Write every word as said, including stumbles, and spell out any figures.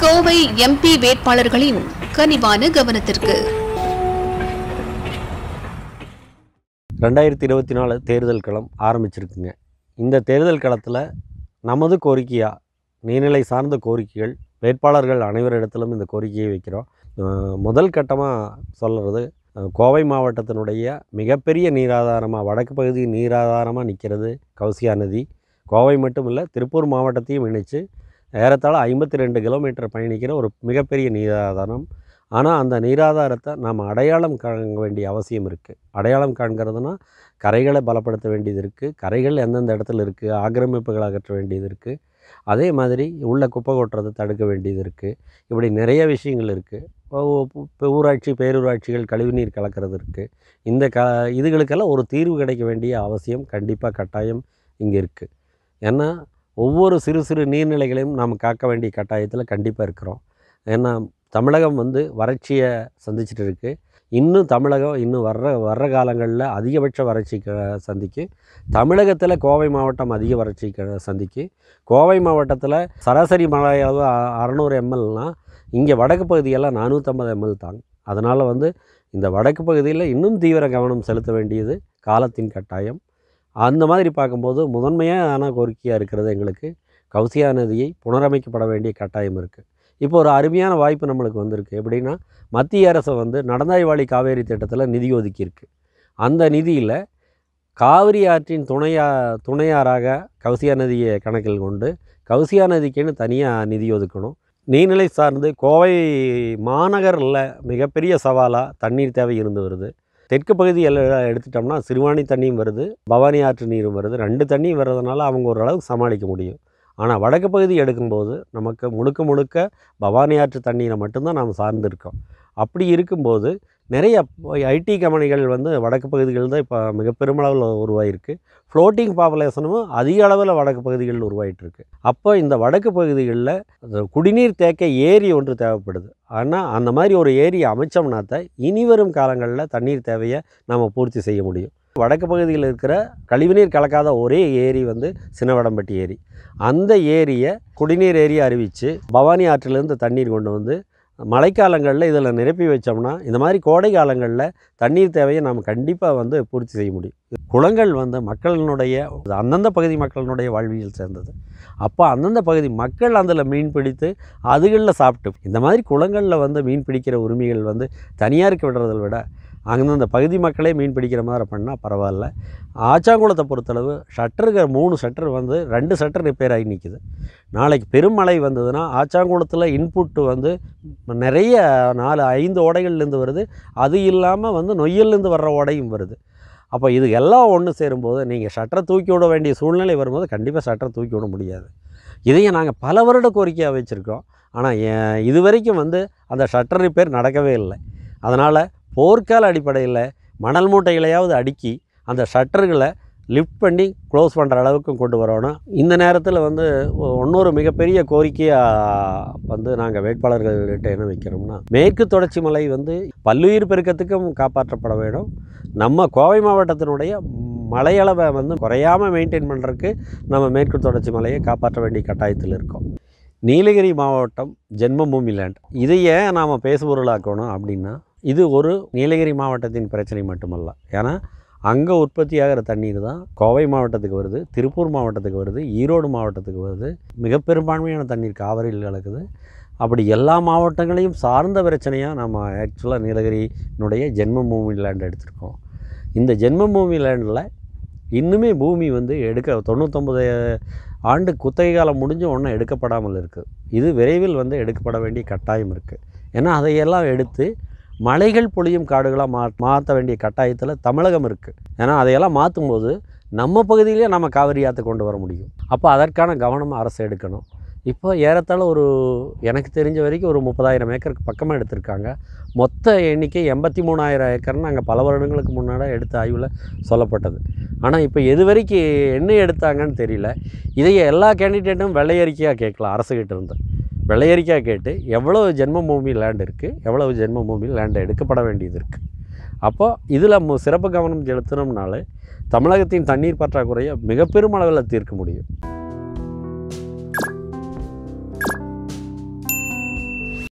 Kovai MP வேட்பாளர்களின் கனிவான கவனத்திற்கு. ரெண்டாயிரத்தி இருபத்தி நாலு தேர்தல் களம் ஆரம்பிச்சிருக்குங்க. இந்த தேர்தல் களத்தில் நமது கோரிக்கையாக நீர்நிலை சார்ந்த கோரிக்கைகள் வேட்பாளர்கள் அனைவரிடத்திலும் இந்த கோரிக்கையை வைக்கிறோம். முதல் கட்டமாக சொல்கிறது, கோவை மாவட்டத்தினுடைய மிகப்பெரிய நீராதாரமாக வடக்கு பகுதி நீராதாரமாக நிற்கிறது கௌசியா நதி. கோவை மட்டும் இல்லை, திருப்பூர் மாவட்டத்தையும் இணைத்து ஏறத்தாழ ஐம்பத்தி ரெண்டு கிலோமீட்டர் பயணிக்கிற ஒரு மிகப்பெரிய நீராதாரம். ஆனால் அந்த நீராதாரத்தை நாம் அடையாளம் காண வேண்டிய அவசியம் இருக்குது. அடையாளம் காண்கிறதுனா கரைகளை பலப்படுத்த வேண்டியது இருக்குது, கரைகள் எந்தெந்த இடத்துல இருக்குது, ஆக்கிரமிப்புகள் அகற்ற வேண்டியது இருக்குது, அதே மாதிரி உள்ள குப்பை கொட்டுறதை தடுக்க வேண்டியது இருக்குது. இப்படி நிறைய விஷயங்கள் இருக்குது. ஊராட்சி பேரூராட்சிகள் கழிவுநீர் கலக்கிறது இருக்குது. இந்த க இதுகளுக்கெல்லாம் ஒரு தீர்வு கிடைக்க வேண்டிய அவசியம் கண்டிப்பாக கட்டாயம் இங்கே இருக்குது. ஏன்னா ஒவ்வொரு சிறு சிறு நீர்நிலைகளையும் நாம் காக்க வேண்டிய கட்டாயத்தில் கண்டிப்பாக இருக்கிறோம். ஏன்னா தமிழகம் வந்து வறட்சியை சந்திச்சுட்டு இருக்குது. இன்னும் தமிழகம் இன்னும் வர்ற வர்ற காலங்களில் அதிகபட்ச வறட்சி சந்திக்கு. தமிழகத்தில் கோவை மாவட்டம் அதிக வறட்சி சந்திக்கு. கோவை மாவட்டத்தில் சராசரி மழை அளவு அறநூறு எம்எல்னால் இங்கே வடக்கு பகுதியெல்லாம் நானூற்றம்பது எம்எல் தாங்க. அதனால் வந்து இந்த வடக்கு பகுதியில் இன்னும் தீவிர கவனம் செலுத்த வேண்டியது காலத்தின் கட்டாயம். அந்த மாதிரி பார்க்கும்போது முதன்மையான கோரிக்கையாக இருக்கிறது எங்களுக்கு கௌசியா நதியை புனரமைக்கப்பட வேண்டிய கட்டாயம் இருக்குது. இப்போ ஒரு அருமையான வாய்ப்பு நம்மளுக்கு வந்திருக்கு. எப்படின்னா, மத்திய அரசு வந்து நடந்தாய் வாழி காவேரி திட்டத்தில் நிதி ஒதுக்கியிருக்கு. அந்த நிதியில் காவிரி ஆற்றின் துணையா துணையாராக கௌசியா நதியை கணக்கில் கொண்டு கௌசியா நதிக்குன்னு தனியாக நிதி ஒதுக்கணும். நீர்நிலை சார்ந்து கோவை மாநகரில் மிகப்பெரிய சவாலாக தண்ணீர் தேவை இருந்து வருது. தெற்கு பகுதி எல்லாம் எடுத்துட்டோம்னா சிறுவாணி தண்ணியும் வருது, பவானி ஆற்று நீரும் வருது. ரெண்டு தண்ணியும் வர்றதுனால அவங்க ஓரளவுக்கு சமாளிக்க முடியும். ஆனால் வடக்கு பகுதி எடுக்கும்போது நமக்கு முழுக்க முழுக்க பவானி ஆற்று தண்ணீரை மட்டும்தான் நாம் சார்ந்திருக்கோம். அப்படி இருக்கும்போது நிறைய ஐடி கம்பெனிகள் வந்து வடக்கு பகுதிகள் தான் இப்போ மிக பெருமளவில் உருவாகிருக்கு. ஃப்ளோட்டிங் பாப்புலேஷனும் அதிக அளவில் வடக்கு பகுதிகளில் உருவாகிட்டுருக்கு. அப்போ இந்த வடக்கு பகுதிகளில் குடிநீர் தேக்க ஏரி ஒன்று தேவைப்படுது. ஆனால் அந்த மாதிரி ஒரு ஏரி அமைச்சோம்னாத்தான் இனி வரும் காலங்களில் தண்ணீர் தேவையை நம்ம பூர்த்தி செய்ய முடியும். வடக்கு பகுதியில் இருக்கிற கழிவுநீர் கலக்காத ஒரே ஏரி வந்து சின்னவடம்பட்டி ஏரி. அந்த ஏரியை குடிநீர் ஏரியை அறிவித்து பவானி ஆற்றிலேருந்து தண்ணீர் கொண்டு வந்து மழைக்காலங்களில் இதில் நிரப்பி வச்சோம்னா இந்த மாதிரி கோடை காலங்களில் தண்ணீர் தேவையை நாம் கண்டிப்பாக வந்து பூர்த்தி செய்ய முடியும். குளங்கள் வந்து மக்களினுடைய அந்தந்த பகுதி மக்களினுடைய வாழ்வியல் சேர்ந்தது. அப்போ அந்தந்த பகுதி மக்கள் அதில் மீன் பிடித்து அதுகளில் சாப்பிட்டு இந்த மாதிரி குளங்களில் வந்து மீன் பிடிக்கிற உரிமைகள் வந்து தனியாருக்கு விடுறதை விட அந்தந்த பகுதி மக்களே மீன் பிடிக்கிற மாதிரி பண்ணால் பரவாயில்ல. ஆச்சாங்குளத்தை பொறுத்தளவு ஷட்டருக்கு மூணு ஷட்டர் வந்து ரெண்டு ஷட்டர் ரிப்பேர் ஆகி நிற்கிது. நாளைக்கு பெருமழை வந்ததுன்னா ஆச்சாங்குளத்தில் இன்புட்டு வந்து நிறைய நாலு ஐந்து ஓடைகள்லேருந்து வருது. அது இல்லாமல் வந்து நொய்யல்லேருந்து வர்ற ஓடையும் வருது. அப்போ இது எல்லாம் ஒன்று சேரும்போது நீங்கள் ஷட்டரை தூக்கி விட வேண்டிய சூழ்நிலை வரும்போது கண்டிப்பாக ஷட்டரை தூக்கி விட முடியாது. இதையும் நாங்கள் பல வருட கோரிக்கையாக வச்சுருக்கோம். ஆனால் இது வரைக்கும் வந்து அந்த ஷட்டர் ரிப்பேர் நடக்கவே இல்லை. அதனால் போர்க்கால அடிப்படையில் மணல் மூட்டைகளையாவது அடுக்கி அந்த ஷட்டர்களை லிஃப்ட் பண்ணி க்ளோஸ் பண்ணுற அளவுக்கு கொண்டு வரணும். இந்த நேரத்தில் வந்து இன்னொரு மிகப்பெரிய கோரிக்கையாக வந்து நாங்கள் வேட்பாளர்கள்கிட்ட என்ன வைக்கிறோம்னா, மேற்கு தொடர்ச்சி மலை வந்து பல்லுயிர் பெருக்கத்துக்கும் காப்பாற்றப்பட வேண்டும். நம்ம கோவை மாவட்டத்தினுடைய மலையளவை வந்து குறையாமல் மெயின்டைன் பண்ணுறதுக்கு நம்ம மேற்கு தொடர்ச்சி மலையை காப்பாற்ற வேண்டிய கட்டாயத்தில் இருக்கோம். நீலகிரி மாவட்டம் ஜென்மபூமி லேண்ட், இதையே நாம் பேசுபொருளாக்கணும் அப்படின்னா இது ஒரு நீலகிரி மாவட்டத்தின் பிரச்சனை மட்டுமல்ல. ஏன்னா அங்கே உற்பத்தி ஆகிற தண்ணீர் தான் கோவை மாவட்டத்துக்கு வருது, திருப்பூர் மாவட்டத்துக்கு வருது, ஈரோடு மாவட்டத்துக்கு வருது. மிக பெரும்பான்மையான தண்ணீர் காவிரியில் கலக்குது. அப்படி எல்லா மாவட்டங்களையும் சார்ந்த பிரச்சனையாக நம்ம ஆக்சுவலாக நீலகிரியினுடைய ஜென்மபூமி லேண்ட் எடுத்திருக்கோம். இந்த ஜென்மபூமி லேண்டில் இன்னுமே பூமி வந்து எடுக்க தொண்ணூற்றொம்பது ஆண்டு குத்தகை காலம் முடிஞ்சு ஒன்றும் எடுக்கப்படாமல் இருக்குது. இது விரைவில் வந்து எடுக்கப்பட வேண்டிய கட்டாயம் இருக்குது. ஏன்னா அதையெல்லாம் எடுத்து மலைகள் பொழியும் காடுகளாக மா மாற்ற வேண்டிய கட்டாயத்தில் தமிழகம் இருக்குது. ஏன்னா அதையெல்லாம் மாற்றும் போது நம்ம பகுதியிலே நம்ம காவிரி ஆற்றை கொண்டு வர முடியும். அப்போ அதற்கான கவனம் அரசு எடுக்கணும். இப்போ ஏறத்தாழ ஒரு எனக்கு தெரிஞ்ச வரைக்கும் ஒரு முப்பதாயிரம் ஏக்கருக்கு பக்கமாக எடுத்திருக்காங்க. மொத்த எண்ணிக்கை எண்பத்தி மூணாயிரம் ஏக்கர்னு நாங்கள் பல வருடங்களுக்கு முன்னாடி எடுத்த ஆய்வில் சொல்லப்பட்டது. ஆனால் இப்போ எது வரைக்கும் என்ன எடுத்தாங்கன்னு தெரியல. இதையே எல்லா கேண்டிடேட்டும் வெள்ளையறிக்கையாக கேட்கலாம். அரசுக்கிட்ட இருந்து வெள்ளையறிக்கையாக கேட்டு எவ்வளோ ஜென்மபூமி லேண்ட் இருக்குது, எவ்வளோ ஜென்மபூமி லேண்ட் எடுக்கப்பட வேண்டியது இருக்குது. அப்போ இதில் சிறப்பு கவனம் செலுத்தினோம்னாலே தமிழகத்தின் தண்ணீர் பற்றாக்குறையை மிக பெரும் அளவில் தீர்க்க முடியும்.